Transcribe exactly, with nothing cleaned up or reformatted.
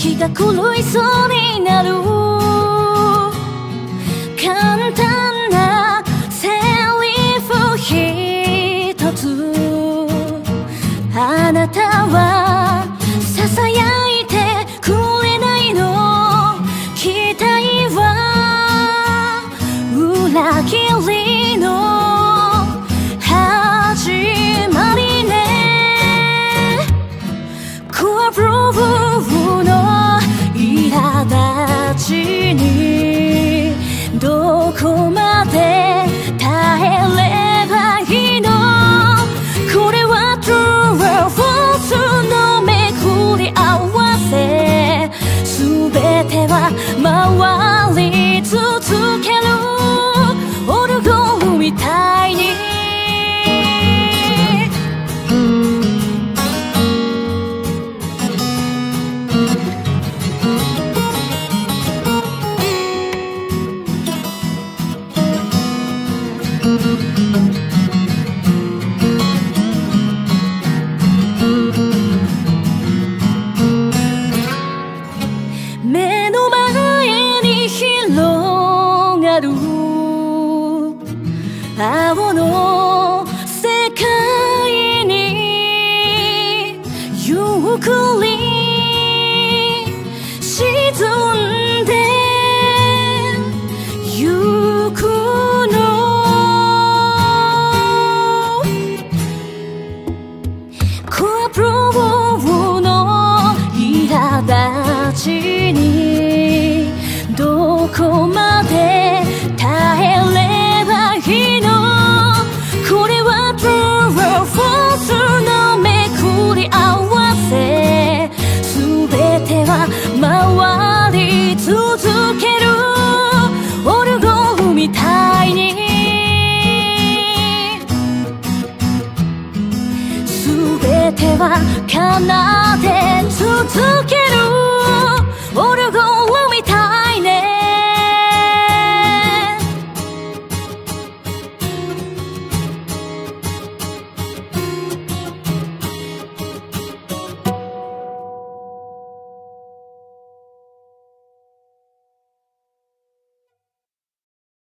気が狂いそうになる簡単なセリフひとつあなたはささやいてくれないの期待は裏切りの始まりねコアプローブの苛立ちにどこまで耐えればいいのこれは True or False のめくり合わせ全ては回り続けるオルゴールみたいに目の前に広がる青の世界にゆっくり沈んでゆくのコアプローの苛立ちにどこま